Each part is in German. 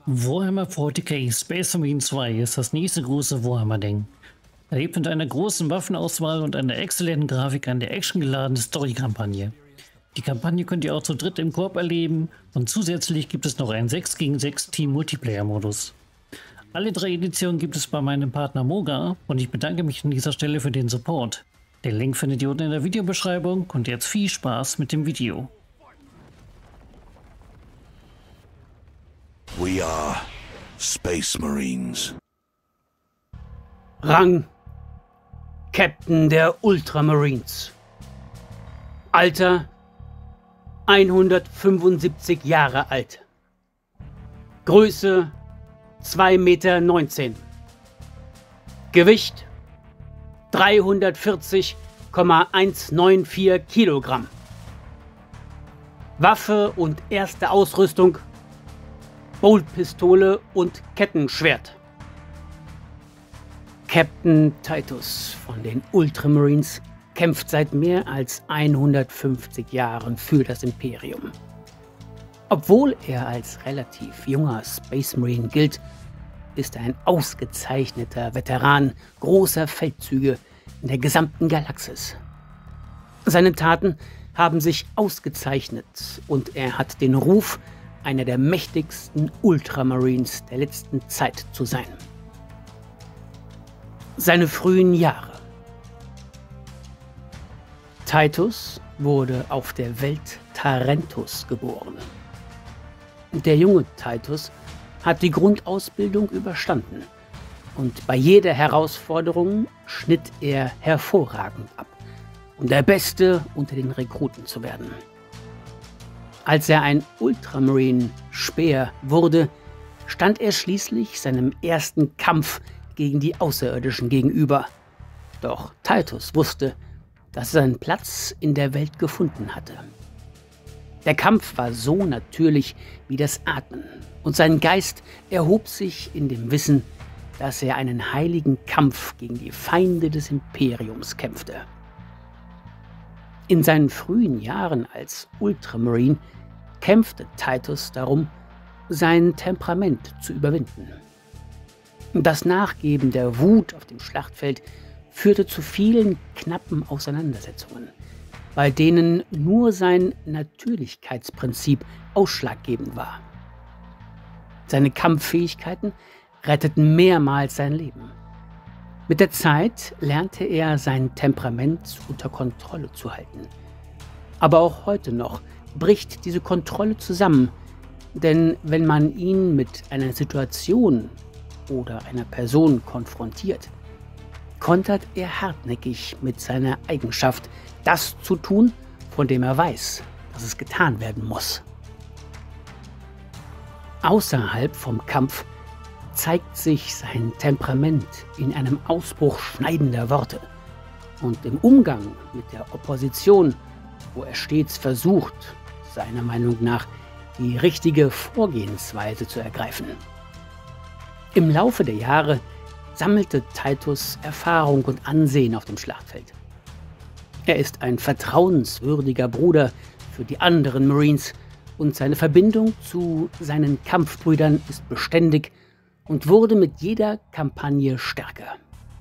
Warhammer 40k Space Marine 2 ist das nächste große Warhammer-Ding. Er lebt mit einer großen Waffenauswahl und einer exzellenten Grafik an der actiongeladenen Story-Kampagne. Die Kampagne könnt ihr auch zu dritt im Koop erleben und zusätzlich gibt es noch einen 6 gegen 6 Team-Multiplayer-Modus. Alle 3 Editionen gibt es bei meinem Partner Moga und ich bedanke mich an dieser Stelle für den Support. Den Link findet ihr unten in der Videobeschreibung und jetzt viel Spaß mit dem Video. We are Space Marines. Rang: Captain der Ultramarines. Alter: 175 Jahre alt. Größe: 2,19 Meter. Gewicht: 340,194 Kilogramm. Waffe und erste Ausrüstung: Boltpistole und Kettenschwert. Captain Titus von den Ultramarines kämpft seit mehr als 150 Jahren für das Imperium. Obwohl er als relativ junger Space Marine gilt, ist er ein ausgezeichneter Veteran großer Feldzüge in der gesamten Galaxis. Seine Taten haben sich ausgezeichnet und er hat den Ruf, einer der mächtigsten Ultramarines der letzten Zeit zu sein. Seine frühen Jahre. Titus wurde auf der Welt Tarentus geboren. Der junge Titus hat die Grundausbildung überstanden und bei jeder Herausforderung schnitt er hervorragend ab, um der Beste unter den Rekruten zu werden. Als er ein Ultramarine-Speer wurde, stand er schließlich seinem ersten Kampf gegen die Außerirdischen gegenüber. Doch Titus wusste, dass er seinen Platz in der Welt gefunden hatte. Der Kampf war so natürlich wie das Atmen und sein Geist erhob sich in dem Wissen, dass er einen heiligen Kampf gegen die Feinde des Imperiums kämpfte. In seinen frühen Jahren als Ultramarine kämpfte Titus darum, sein Temperament zu überwinden. Das Nachgeben der Wut auf dem Schlachtfeld führte zu vielen knappen Auseinandersetzungen, bei denen nur sein Natürlichkeitsprinzip ausschlaggebend war. Seine Kampffähigkeiten retteten mehrmals sein Leben. Mit der Zeit lernte er sein Temperament unter Kontrolle zu halten. Aber auch heute noch bricht diese Kontrolle zusammen, denn wenn man ihn mit einer Situation oder einer Person konfrontiert, kontert er hartnäckig mit seiner Eigenschaft, das zu tun, von dem er weiß, dass es getan werden muss. Außerhalb vom Kampf zeigt sich sein Temperament in einem Ausbruch schneidender Worte und im Umgang mit der Opposition, wo er stets versucht, seiner Meinung nach die richtige Vorgehensweise zu ergreifen. Im Laufe der Jahre sammelte Titus Erfahrung und Ansehen auf dem Schlachtfeld. Er ist ein vertrauenswürdiger Bruder für die anderen Marines und seine Verbindung zu seinen Kampfbrüdern ist beständig und wurde mit jeder Kampagne stärker.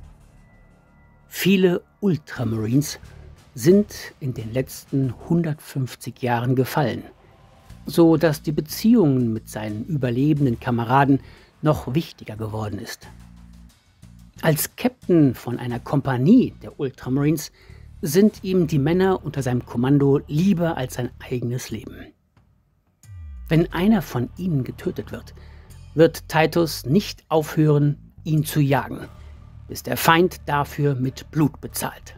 Viele Ultramarines sind in den letzten 150 Jahren gefallen, so dass die Beziehung mit seinen überlebenden Kameraden noch wichtiger geworden ist. Als Captain von einer Kompanie der Ultramarines sind ihm die Männer unter seinem Kommando lieber als sein eigenes Leben. Wenn einer von ihnen getötet wird, wird Titus nicht aufhören, ihn zu jagen, bis der Feind dafür mit Blut bezahlt.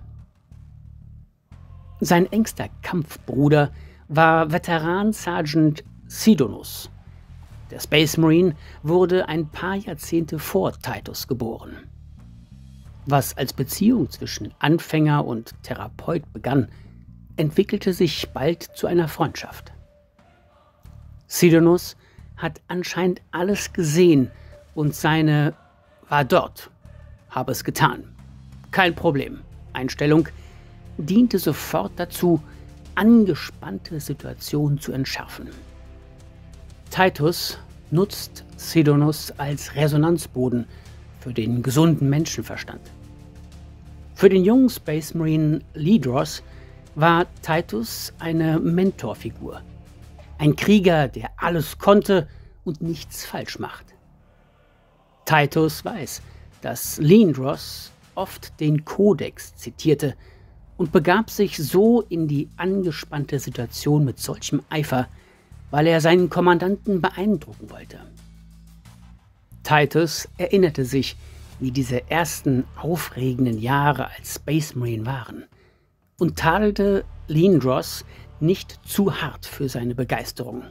Sein engster Kampfbruder war Veteran Sergeant Sidonus. Der Space Marine wurde ein paar Jahrzehnte vor Titus geboren. Was als Beziehung zwischen Anfänger und Therapeut begann, entwickelte sich bald zu einer Freundschaft. Sidonus hat anscheinend alles gesehen und seine "war dort, habe es getan, kein Problem" Einstellung diente sofort dazu, angespannte Situationen zu entschärfen. Titus nutzt Sidonus als Resonanzboden für den gesunden Menschenverstand. Für den jungen Space Marine Lydros war Titus eine Mentorfigur. Ein Krieger, der alles konnte und nichts falsch macht. Titus weiß, dass Lydros oft den Kodex zitierte und begab sich so in die angespannte Situation mit solchem Eifer, weil er seinen Kommandanten beeindrucken wollte. Titus erinnerte sich, wie diese ersten aufregenden Jahre als Space Marine waren und tadelte Lydros nicht zu hart für seine Begeisterung.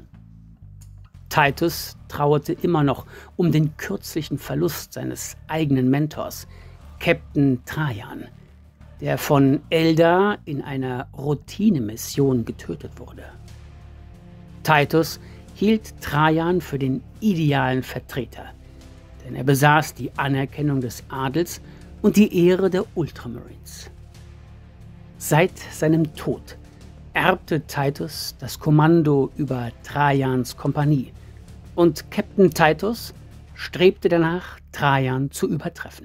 Titus trauerte immer noch um den kürzlichen Verlust seines eigenen Mentors, Captain Trajan, der von Eldar in einer Routinemission getötet wurde. Titus hielt Trajan für den idealen Vertreter, denn er besaß die Anerkennung des Adels und die Ehre der Ultramarines. Seit seinem Tod erbte Titus das Kommando über Trajans Kompanie und Captain Titus strebte danach, Trajan zu übertreffen.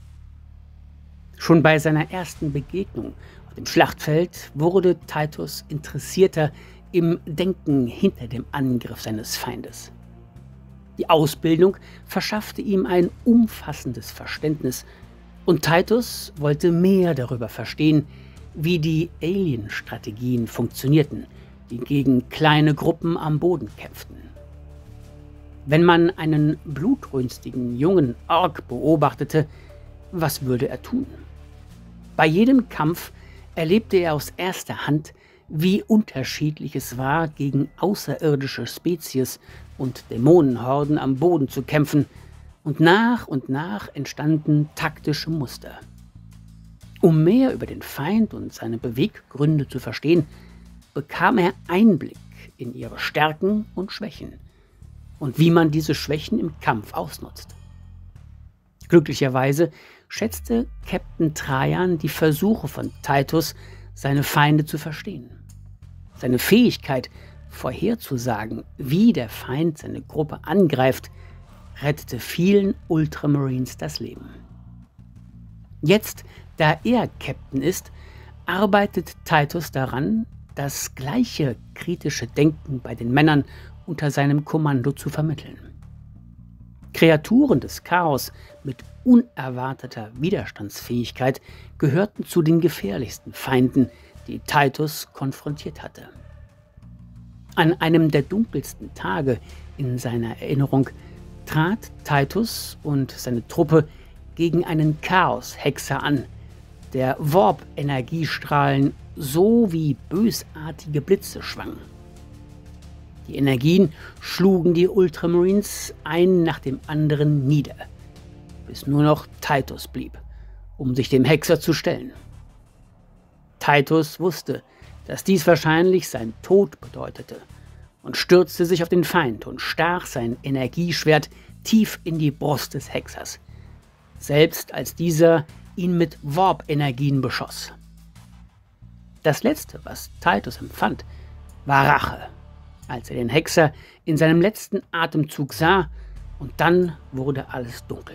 Schon bei seiner ersten Begegnung auf dem Schlachtfeld wurde Titus interessierter im Denken hinter dem Angriff seines Feindes. Die Ausbildung verschaffte ihm ein umfassendes Verständnis und Titus wollte mehr darüber verstehen, wie die Alien-Strategien funktionierten, die gegen kleine Gruppen am Boden kämpften. Wenn man einen blutrünstigen jungen Ork beobachtete, was würde er tun? Bei jedem Kampf erlebte er aus erster Hand, wie unterschiedlich es war, gegen außerirdische Spezies und Dämonenhorden am Boden zu kämpfen, und nach entstanden taktische Muster. Um mehr über den Feind und seine Beweggründe zu verstehen, bekam er Einblick in ihre Stärken und Schwächen und wie man diese Schwächen im Kampf ausnutzt. Glücklicherweise schätzte Captain Trajan die Versuche von Titus, seine Feinde zu verstehen. Seine Fähigkeit, vorherzusagen, wie der Feind seine Gruppe angreift, rettete vielen Ultramarines das Leben. Jetzt, da er Captain ist, arbeitet Titus daran, das gleiche kritische Denken bei den Männern unter seinem Kommando zu vermitteln. Kreaturen des Chaos mit unerwarteter Widerstandsfähigkeit gehörten zu den gefährlichsten Feinden, die Titus konfrontiert hatte. An einem der dunkelsten Tage in seiner Erinnerung trat Titus und seine Truppe gegen einen Chaos-Hexer an, der Warp-Energiestrahlen so wie bösartige Blitze schwang. Die Energien schlugen die Ultramarines einen nach dem anderen nieder, bis nur noch Titus blieb, um sich dem Hexer zu stellen. Titus wusste, dass dies wahrscheinlich sein Tod bedeutete, und stürzte sich auf den Feind und stach sein Energieschwert tief in die Brust des Hexers, selbst als dieser ihn mit Warp-Energien beschoss. Das Letzte, was Titus empfand, war Rache, als er den Hexer in seinem letzten Atemzug sah, und dann wurde alles dunkel.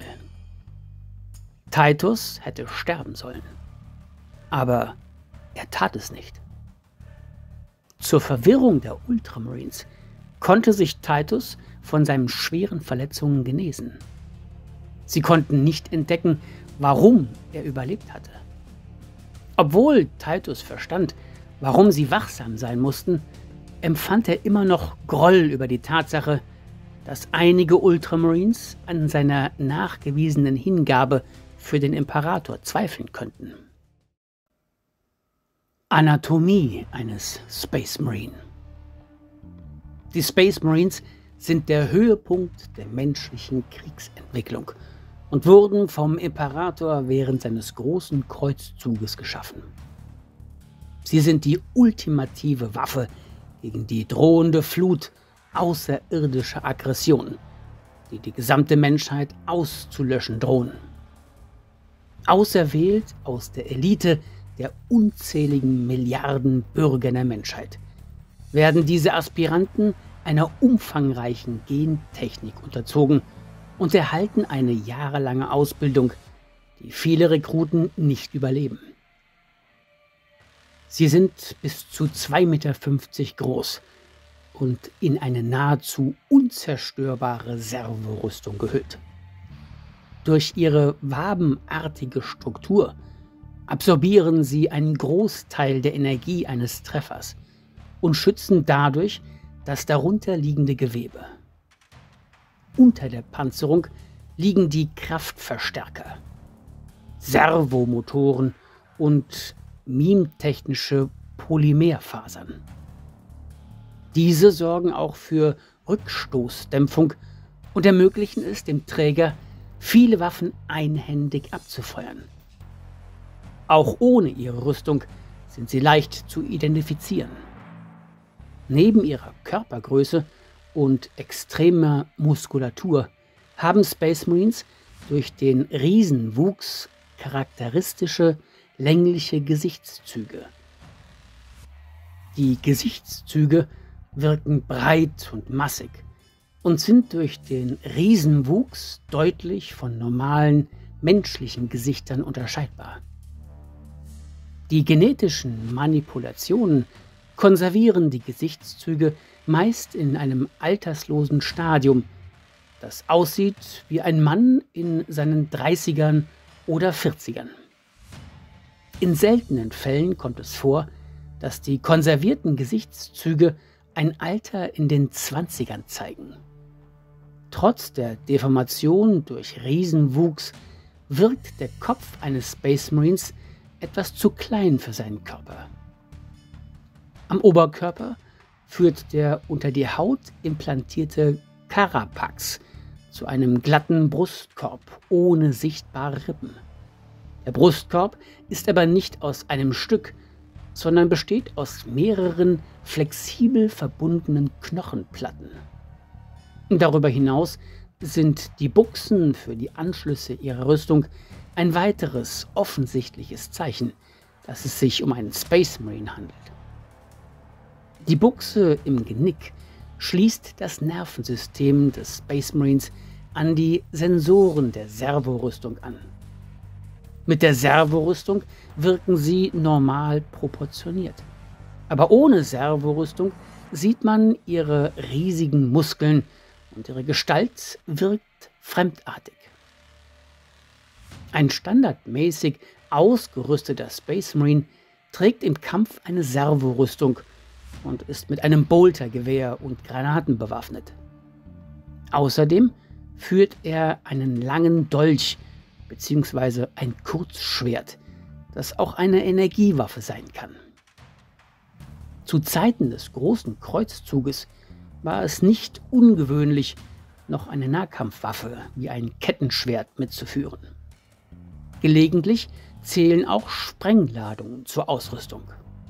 Titus hätte sterben sollen, aber er tat es nicht. Zur Verwirrung der Ultramarines konnte sich Titus von seinen schweren Verletzungen genesen. Sie konnten nicht entdecken, warum er überlebt hatte. Obwohl Titus verstand, warum sie wachsam sein mussten, empfand er immer noch Groll über die Tatsache, dass einige Ultramarines an seiner nachgewiesenen Hingabe für den Imperator zweifeln könnten. Anatomie eines Space Marine. Die Space Marines sind der Höhepunkt der menschlichen Kriegsentwicklung und wurden vom Imperator während seines großen Kreuzzuges geschaffen. Sie sind die ultimative Waffe gegen die drohende Flut außerirdischer Aggression, die die gesamte Menschheit auszulöschen drohen. Auserwählt aus der Elite der unzähligen Milliarden Bürger der Menschheit werden diese Aspiranten einer umfangreichen Gentechnik unterzogen und erhalten eine jahrelange Ausbildung, die viele Rekruten nicht überleben. Sie sind bis zu 2,50 Meter groß und in eine nahezu unzerstörbare Servorüstung gehüllt. Durch ihre wabenartige Struktur absorbieren sie einen Großteil der Energie eines Treffers und schützen dadurch das darunter liegende Gewebe. Unter der Panzerung liegen die Kraftverstärker, Servomotoren und mimtechnische Polymerfasern. Diese sorgen auch für Rückstoßdämpfung und ermöglichen es dem Träger, viele Waffen einhändig abzufeuern. Auch ohne ihre Rüstung sind sie leicht zu identifizieren. Neben ihrer Körpergröße und extremer Muskulatur haben Space Marines durch den Riesenwuchs charakteristische längliche Gesichtszüge. Die Gesichtszüge wirken breit und massig und sind durch den Riesenwuchs deutlich von normalen menschlichen Gesichtern unterscheidbar. Die genetischen Manipulationen konservieren die Gesichtszüge meist in einem alterslosen Stadium, das aussieht wie ein Mann in seinen 30ern oder 40ern. In seltenen Fällen kommt es vor, dass die konservierten Gesichtszüge ein Alter in den 20ern zeigen. Trotz der Deformation durch Riesenwuchs wirkt der Kopf eines Space Marines etwas zu klein für seinen Körper. Am Oberkörper führt der unter die Haut implantierte Carapax zu einem glatten Brustkorb ohne sichtbare Rippen. Der Brustkorb ist aber nicht aus einem Stück, sondern besteht aus mehreren flexibel verbundenen Knochenplatten. Darüber hinaus sind die Buchsen für die Anschlüsse ihrer Rüstung ein weiteres offensichtliches Zeichen, dass es sich um einen Space Marine handelt. Die Buchse im Genick schließt das Nervensystem des Space Marines an die Sensoren der Servorüstung an. Mit der Servorüstung wirken sie normal proportioniert. Aber ohne Servorüstung sieht man ihre riesigen Muskeln und ihre Gestalt wirkt fremdartig. Ein standardmäßig ausgerüsteter Space Marine trägt im Kampf eine Servorüstung und ist mit einem Boltergewehr und Granaten bewaffnet. Außerdem führt er einen langen Dolch bzw. ein Kurzschwert, das auch eine Energiewaffe sein kann. Zu Zeiten des Großen Kreuzzuges war es nicht ungewöhnlich, noch eine Nahkampfwaffe wie ein Kettenschwert mitzuführen. Gelegentlich zählen auch Sprengladungen zur Ausrüstung.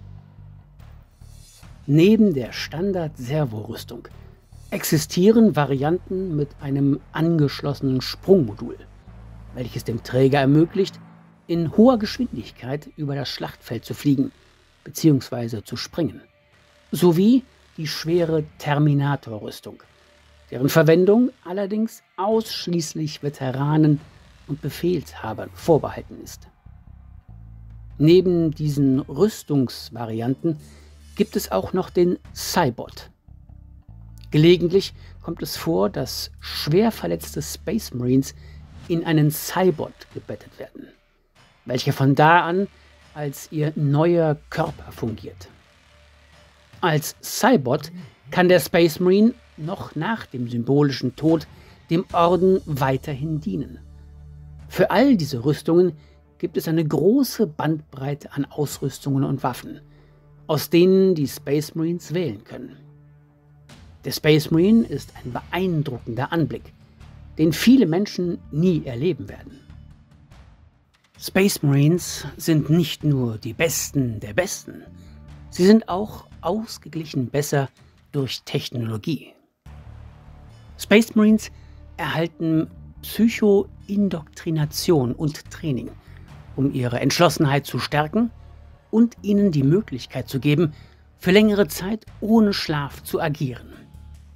Neben der Standard-Servorüstung existieren Varianten mit einem angeschlossenen Sprungmodul, welches dem Träger ermöglicht, in hoher Geschwindigkeit über das Schlachtfeld zu fliegen bzw. zu springen, sowie die schwere Terminator-Rüstung, deren Verwendung allerdings ausschließlich Veteranen und Befehlshabern vorbehalten ist. Neben diesen Rüstungsvarianten gibt es auch noch den Cybot. Gelegentlich kommt es vor, dass schwer verletzte Space Marines in einen Cybot gebettet werden, welcher von da an als ihr neuer Körper fungiert. Als Cybot kann der Space Marine noch nach dem symbolischen Tod dem Orden weiterhin dienen. Für all diese Rüstungen gibt es eine große Bandbreite an Ausrüstungen und Waffen, aus denen die Space Marines wählen können. Der Space Marine ist ein beeindruckender Anblick, den viele Menschen nie erleben werden. Space Marines sind nicht nur die Besten der Besten, sie sind auch ausgeglichen besser durch Technologie. Space Marines erhalten Psychoindoktrination und Training, um ihre Entschlossenheit zu stärken und ihnen die Möglichkeit zu geben, für längere Zeit ohne Schlaf zu agieren.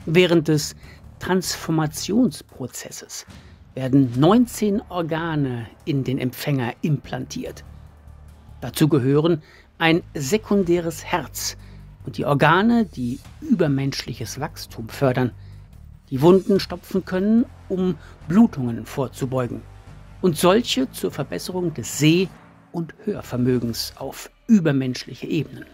Während des Transformationsprozesses werden 19 Organe in den Empfänger implantiert. Dazu gehören ein sekundäres Herz und die Organe, die übermenschliches Wachstum fördern, die Wunden stopfen können, um Blutungen vorzubeugen und solche zur Verbesserung des Seh- und Hörvermögens auf übermenschliche Ebenen.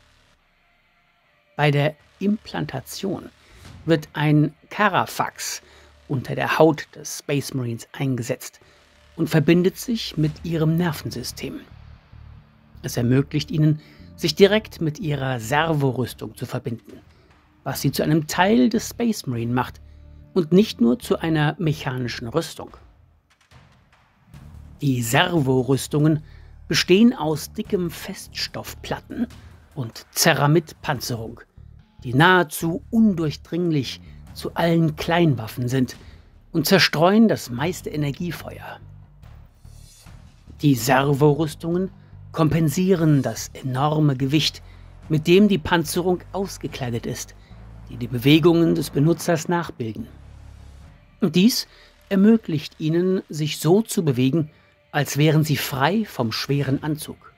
Bei der Implantation wird ein Carafax unter der Haut des Space Marines eingesetzt und verbindet sich mit ihrem Nervensystem. Es ermöglicht ihnen, sich direkt mit ihrer Servorüstung zu verbinden, was sie zu einem Teil des Space Marine macht und nicht nur zu einer mechanischen Rüstung. Die Servorüstungen bestehen aus dickem Feststoffplatten und Ceramidpanzerung, die nahezu undurchdringlich zu allen Kleinwaffen sind und zerstreuen das meiste Energiefeuer. Die Servorüstungen kompensieren das enorme Gewicht, mit dem die Panzerung ausgekleidet ist, die die Bewegungen des Benutzers nachbilden. Und dies ermöglicht ihnen, sich so zu bewegen, als wären sie frei vom schweren Anzug.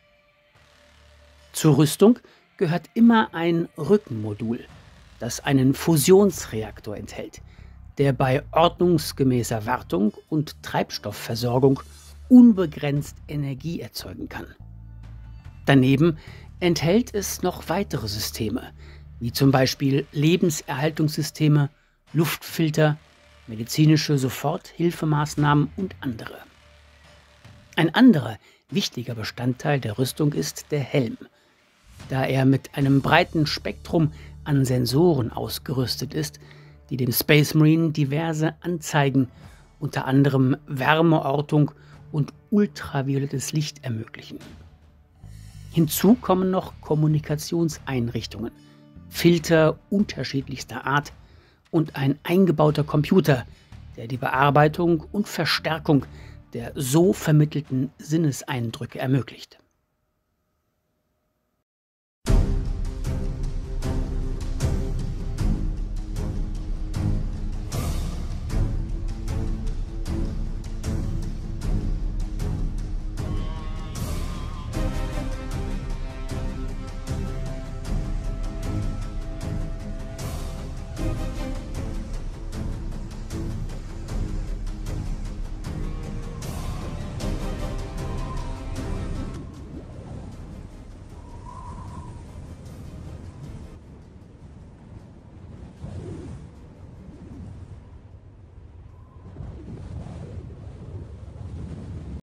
Zur Rüstung gehört immer ein Rückenmodul, das einen Fusionsreaktor enthält, der bei ordnungsgemäßer Wartung und Treibstoffversorgung unbegrenzt Energie erzeugen kann. Daneben enthält es noch weitere Systeme, wie zum Beispiel Lebenserhaltungssysteme, Luftfilter, medizinische Soforthilfemaßnahmen und andere. Ein anderer wichtiger Bestandteil der Rüstung ist der Helm, da er mit einem breiten Spektrum an Sensoren ausgerüstet ist, die dem Space Marine diverse Anzeigen, unter anderem Wärmeortung und ultraviolettes Licht ermöglichen. Hinzu kommen noch Kommunikationseinrichtungen, Filter unterschiedlichster Art und ein eingebauter Computer, der die Bearbeitung und Verstärkung der so vermittelten Sinneseindrücke ermöglicht.